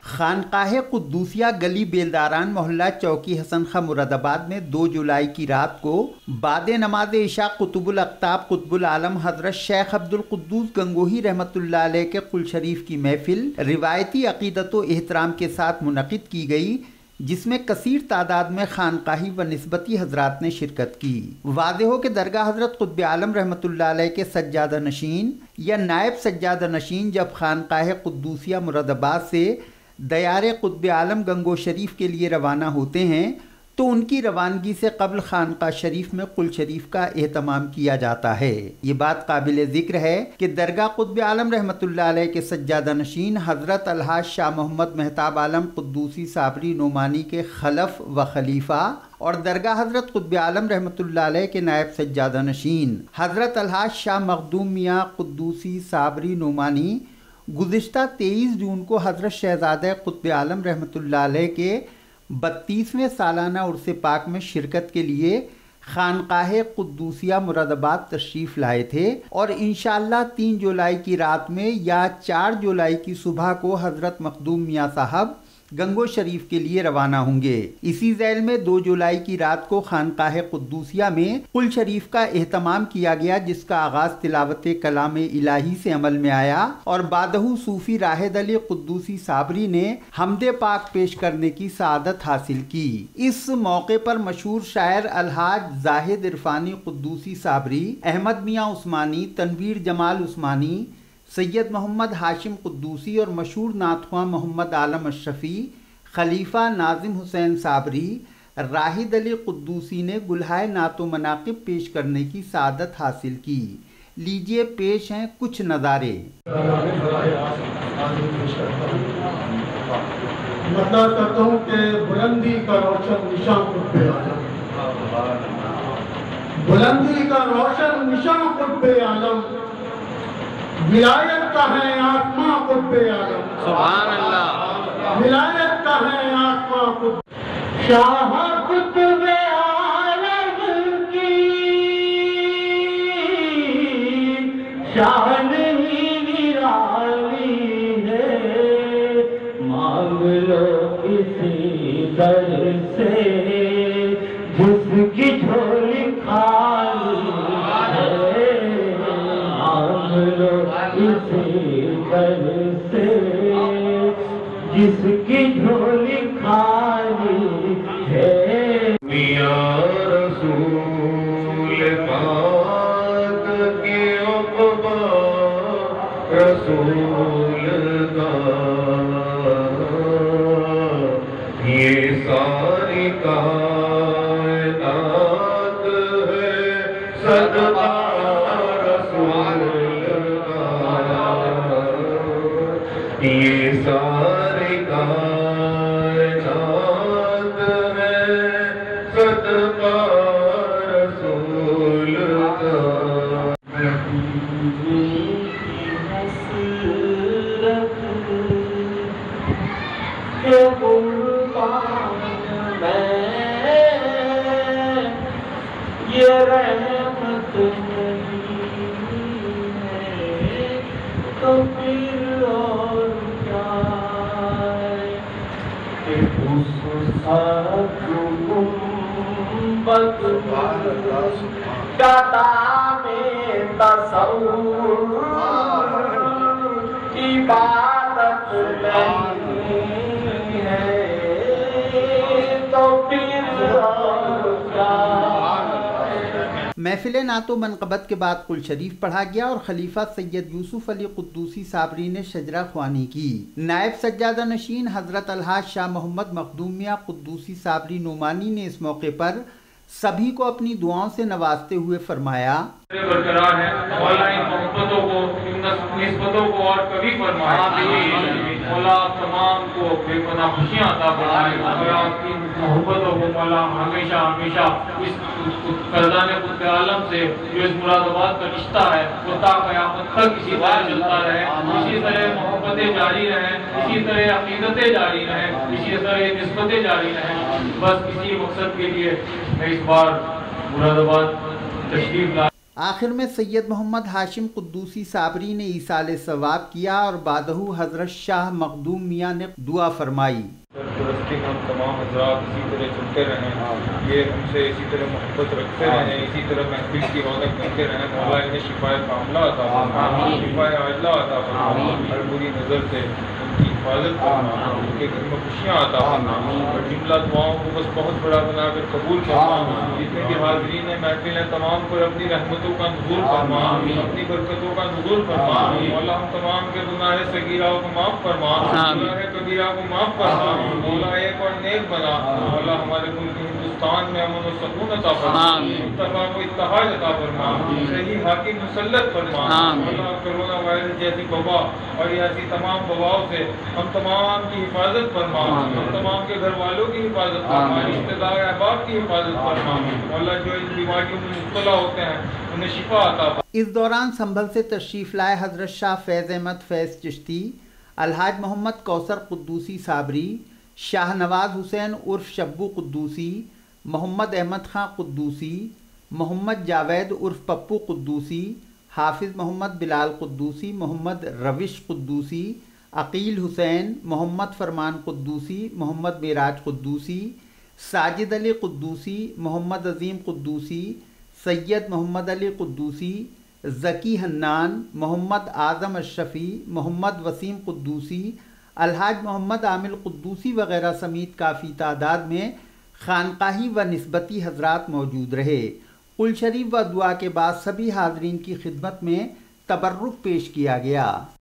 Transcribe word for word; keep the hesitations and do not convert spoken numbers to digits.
خانقاہ قدوسیہ گلی بیلداران محلہ چوکی حسن خاں مراد آباد میں دو جولائی کی رات کو بعد نماز عشاء قطب الاقطاب قطب العالم حضرت شیخ عبد القدوس گنگوہی رحمۃ اللہ علیہ کے قل شریف کی محفل روایتی عقیدت و احترام کے ساتھ منعقد کی گئی، جس میں کثیر تعداد میں خانقاہی و نسبتی حضرات نے شرکت کی۔ واضح ہو کہ درگاہ حضرت قطب عالم رحمۃ اللہ علیہ کے سجادہ نشین یا نائب سجادہ نشین جب خانقاہ قدوسیہ مراد آباد سے دیار قطب عالم گنگو شریف کے لیے روانہ ہوتے ہیں تو ان کی روانگی سے قبل خانقاہ شریف میں قل شریف کا اہتمام کیا جاتا ہے۔ یہ بات قابل ذکر ہے کہ درگاہ قطب عالم رحمۃ اللہ علیہ کے سجادہ نشین حضرت الحاج شاہ محمد مہتاب عالم قدوسی صابری نعمانی کے خلف و خلیفہ اور درگاہ حضرت قطب عالم رحمۃ اللہ علیہ کے نائب سجادہ نشین حضرت الحاج شاہ مخدوم میاں قدوسی صابری نعمانی گزشتہ تیئیس جون کو حضرت شہزادہ قطب عالم رحمۃ اللہ علیہ کے بتیسویں سالانہ عرس پاک میں شرکت کے لیے خانقاہ قدوسیہ مراد آباد تشریف لائے تھے، اور انشاءاللہ تین جولائی کی رات میں یا چار جولائی کی صبح کو حضرت مخدوم میاں صاحب گنگو شریف کے لیے روانہ ہوں گے۔ اسی ذیل میں دو جولائی کی رات کو خانقاہ قدوسیہ میں قل شریف کا اہتمام کیا گیا، جس کا آغاز تلاوت کلام الہی سے عمل میں آیا اور بعدہ صوفی راہد علی قدوسی صابری نے حمد پاک پیش کرنے کی سعادت حاصل کی۔ اس موقع پر مشہور شاعر الحاج زاہد عرفانی قدوسی صابری، احمد میاں عثمانی، تنویر جمال عثمانی، سید محمد ہاشم قدوسی اور مشہور نعت خواں محمد عالم اشرفی، خلیفہ ناظم حسین صابری، راہد علی قدوسی نے گلہائے نعت و مناقب پیش کرنے کی سعادت حاصل کی۔ لیجئے پیش ہیں کچھ نظارے۔ مطلب کرتا ہوں کہ بلندی کا روشن نشان قطب عالم، بلندی کا روشن نشان قطب عالم، ولایت کا ہے آسماں قطب عالم، سبحان اللہ، ولایت کا ہے آسماں قطب شاہ قطب عالم کی شان ہی نرالی ہے، مانگ لو کسی در سے جس کی جھولی خالی ہے، مانگ لو کسی در سے جس کی جھولی خالی ہے۔ میاں رسول پاک کی عقبہ رسول کا یہ ساری کائنات ہے صدقہ یہ ساری کائنات ہے صدقہ رسول کا۔ کہ قربان میں یہ رحمت نہیں ہے تو پھر اور تصور عبادت نہیں ہے تو پھر محفل نعت و منقبت کے بعد قل شریف پڑھا گیا اور خلیفہ سید یوسف علی قدوسی صابری نے شجرہ خوانی کی۔ نائب سجادہ نشین حضرت الحاج شاہ محمد مخدوم میاں قدوسی صابری نعمانی نے اس موقع پر سبھی کو اپنی دعاؤں سے نوازتے ہوئے فرمایا، برقرار ہے مولا ان محبتوں کو ان نسبتوں کو اور کبھی فرمائے، مولا تمام کو بے پناہ خوشیاں عطا فرمائے، اور آپ کی محبتوں کو مولا ہمیشہ ہمیشہ اس فیضان قطب عالم سے جو اس مراد آباد کا رشتہ ہے وہ تا قیامت تک اسی طرح چلتا رہے، اسی طرح محبتیں جاری رہیں، اسی طرح عقیدتیں جاری رہیں، اسی طرح نسبتیں جاری رہیں۔ بس اسی مقصد کے لیے میں اس بار مراد آباد تشریف لایا۔ آخر میں سید محمد ہاشم قدوسی صابری نے ایصال ثواب کیا اور بعدہ حضرت شاہ مخدوم میاں نے دعا فرمائی۔ سرپرستی ہم تمام حضرات اسی طرح چلتے رہیں، یہ ہم سے اسی طرح محبت رکھتے رہیں، اسی طرح محفل کی رونق بنتے رہیں۔ مولا انہیں شفائے کاملہ عطا فرما، شفائے عاجلہ عطا فرما، ہر بری نظر سے ان کی حفاظت فرما، ان کے گھر میں خوشیاں عطا فرما، اور جملہ دعاؤں کو بس بہت بڑا بنا کر قبول فرما۔ جتنے بھی حاضرین ہیں محفل ہیں تمام پر اپنی رحمتوں کا نزول فرما، اپنی برکتوں کا نزول فرما۔ مولا ہم تمام کے گناہ صغیرہ کو معاف فرما، گناہ کبیرہ کو معاف فرما۔ مولا ایک اور نیک بنا، مولا ہمارے ملک ہندوستان میں امن و سکون عطا فرما، اتفاق و اتحاد عطا فرما، صحیح حاکم مسلط فرما۔ مولا کرونا وائرس جیسی وبا اور ایسی تمام وباؤں سے ہم تمام کی حفاظت فرما، ہم تمام کے گھر والوں کی حفاظت فرما، رشتہ دار احباب کی حفاظت فرما۔ مولا جو ان بیماریوں میں مبتلا ہوتے ہیں انہیں شفا عطا فرما۔ اس دوران سنبھل سے تشریف لائے حضرت شاہ فیض احمد فیض چشتی، الحاج محمد کوثر قدوسی صابری، شاہ نواز حسین عرف شبو قدوسی، محمد احمد خان قدوسی، محمد جاوید عرف پپو قدوسی، حافظ محمد بلال قدوسی، محمد روش قدوسی، عقیل حسین، محمد فرمان قدوسی، محمد معراج قدوسی، ساجد علی قدوسی، محمد عظیم قدوسی، سید محمد علی قدوسی، ذکی حنان، محمد اعظم اشرفی، محمد وسیم قدوسی، الحاج محمد عامل قدوسی وغیرہ سمیت کافی تعداد میں خانقاہی و نسبتی حضرات موجود رہے۔ قل شریف و دعا کے بعد سبھی حاضرین کی خدمت میں تبرک پیش کیا گیا۔